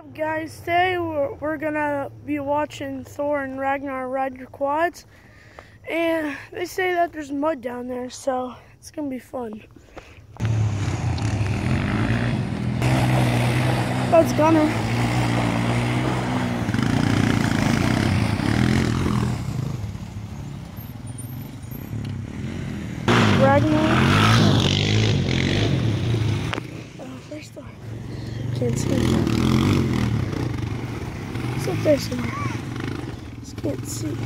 Guys, today we're gonna be watching Thor and Ragnar ride your quads, and they say that there's mud down there, so it's gonna be fun. That's Gunner. Ragnar. Oh, there's Thor. Can't see him. It's up there somewhere. Just can't see.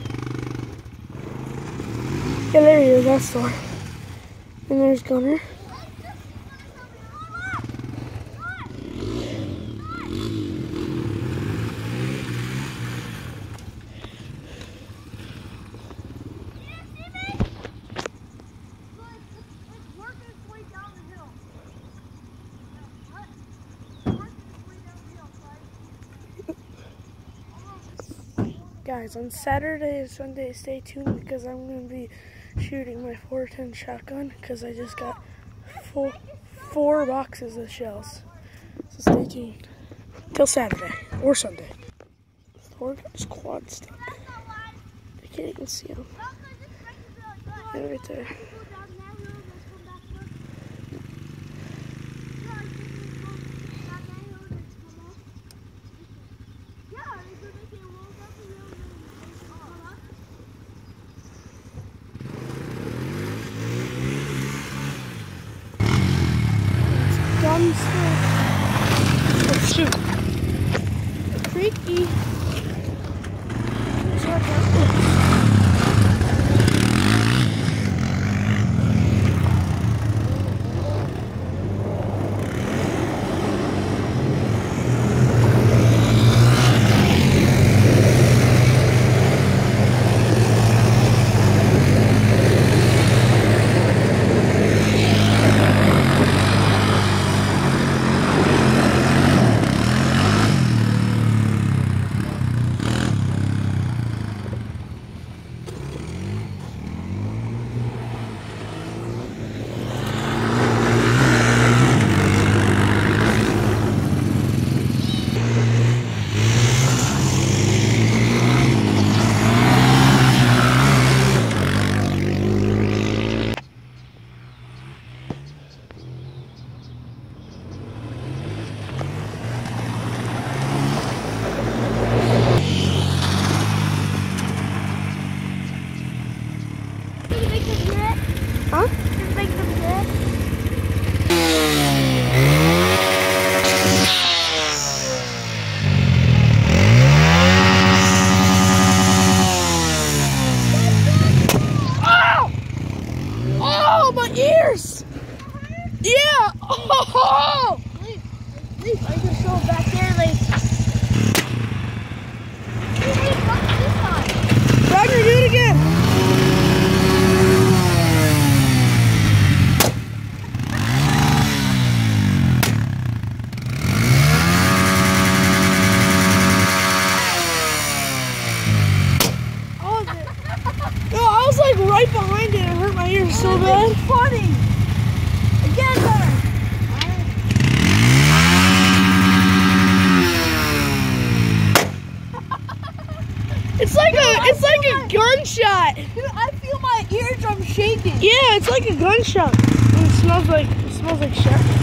Yeah, there he is. That's Thor. And there's Gunner. Guys, on Saturday and Sunday, stay tuned because I'm going to be shooting my 410 shotgun because I just got four boxes of shells. So stay tuned till Saturday or Sunday. Thor got his quad stuck. I can't even see him. Yeah, right there. Let's shoot. Creaky. Huh? Just make them good. Oh! Oh, my ears! Yeah! Oh! I just go back there like. Ragnar, do it again! Right behind it, it hurt my ears so bad. It's funny. Again, it's like a gunshot. Dude, I feel my eardrum shaking. Yeah, it's like a gunshot. And it smells like shit.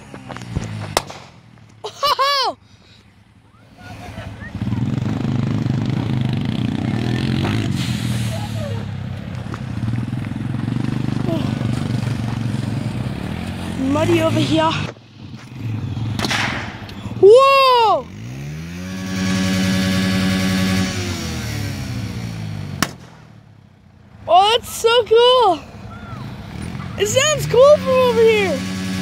Oh! Muddy over here. Whoa! Oh, that's so cool. It sounds cool from over here.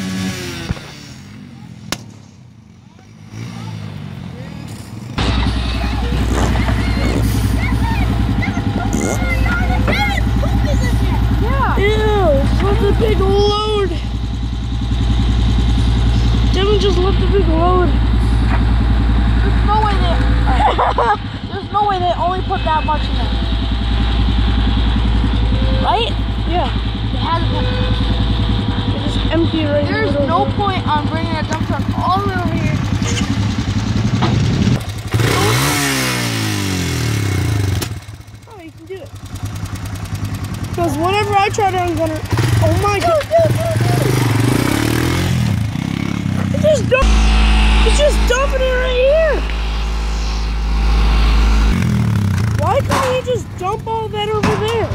Yeah. Ew, such a big load. Devin just left a big load. There's no way they only put that much in there. Right? Yeah. It has been. It's just empty right now. There's no point on bringing a dump truck all the way over here. Because whenever I try to ungun it, oh my god. It's just dumping it right here. Why can't he just dump all that over there?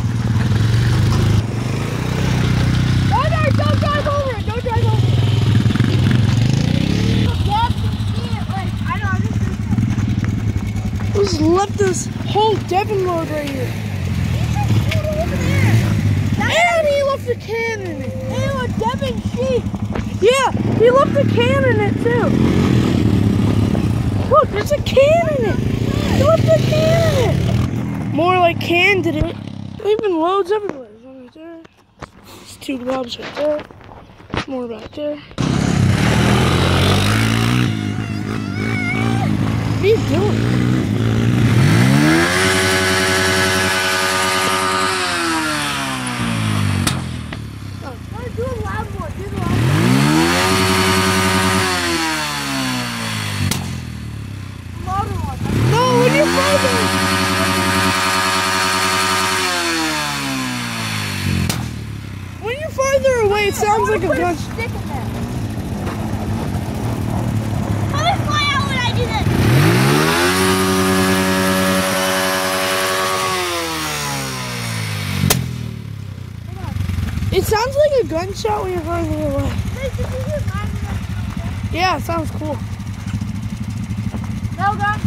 Don't drive over it. Don't drive over it. Dad can see it. Like, I know, I'm just doing it. Just left this whole Devon load right here. He just put it over there. And he left the can in it. Ew, a Devon sheep. Yeah, he left the can in it too. Look, there's a can in it. He left the can in it. More like can did it. Leaving loads everywhere. There's one right there. There's 2 globs right there. More back there. What are you doing? Do a loud one. Do the loud one. Louder one. No, when you're further. When you're farther away, it sounds like a gun. Stick in there. How much fly out when I do this? It sounds like a gunshot when you're farther away. Yeah, it sounds cool. No gun.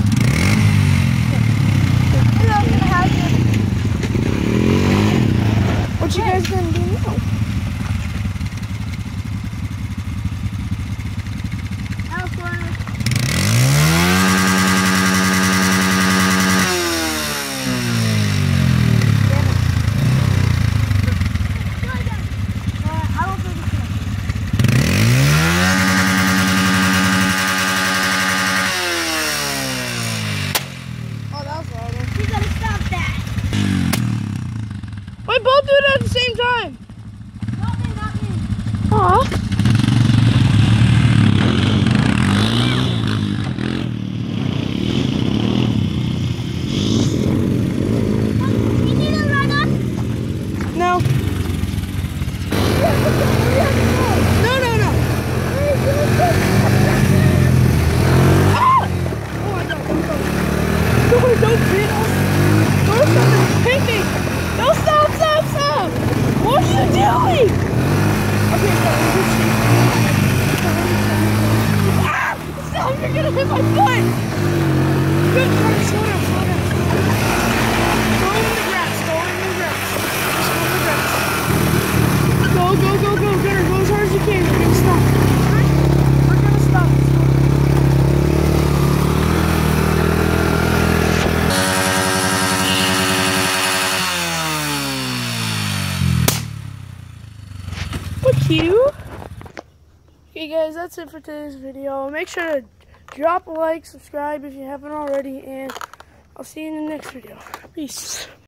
What you guys gonna do now? We both do it at the same time. Not me, not me. Aw. You need to run up? No. No, no, no. Ah! Oh my god, don't beat us. Don't hit me. No, stop, stop, stop. What are you doing? Okay, ah! Stop, you're gonna hit my foot. Good, slow down, slow down. Go in the grass, go in the grass. Just go in the grass. Go, go, go, go, Gunner, go as hard as you can. We're gonna stop. We're gonna stop. You. Okay guys, that's it for today's video. Make sure to drop a like, subscribe if you haven't already, and I'll see you in the next video. Peace.